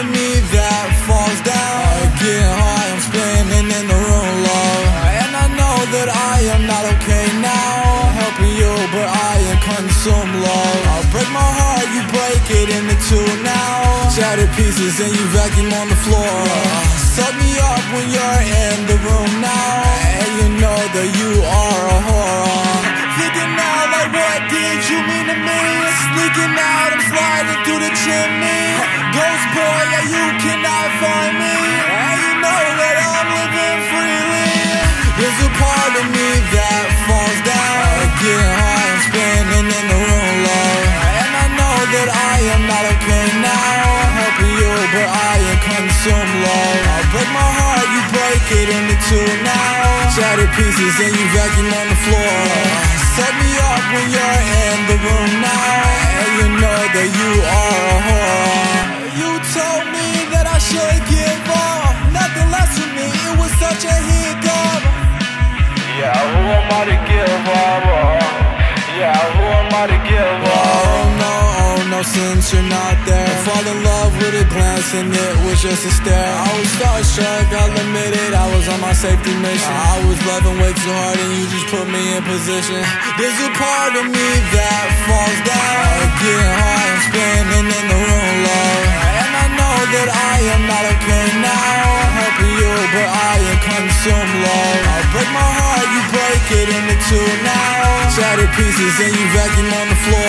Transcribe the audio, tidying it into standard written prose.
of me that falls down. Getting high, I'm spinning in the room, love. And I know that I am not okay now, helping you, but I am consumed, love. I'll break my heart, you break it into two now. Shattered pieces and you vacuum on the floor. Suck me up when you're in the room now, and you know that you are a whore. Thinking now like, what did you mean to me? Sneaking out, I'm sliding through the chimney. Ghost boy, yeah, you cannot find me, and you know that I'm living freely. There's a part of me that falls down. Getting high, I'm spinning in the room, love. And I know that I am not okay now, helping you, but I am consumed, love. I'll break my heart, you break it into two now. Shattered pieces and you vacuum on the floor. Set me up when you're in the room now, and you know that you are a whore. You told me that I should give up, nothing less of me, it was such a hiccup. Yeah, who am I to give up? Yeah, who am I to give up? Oh no, since you're not there. I fall in love with a glance and it was just a stare. I was starstruck, I'll admit it, I was on my safety mission. I was loving way too hard and you just put me in position. There's a part of me that falls down. Getting high, I'm spinning in the room, love. And I know that I am not okay now, helping you, but I am consumed, love. I'll break my heart, you break it into two now. Shattered pieces and you vacuum on the floor.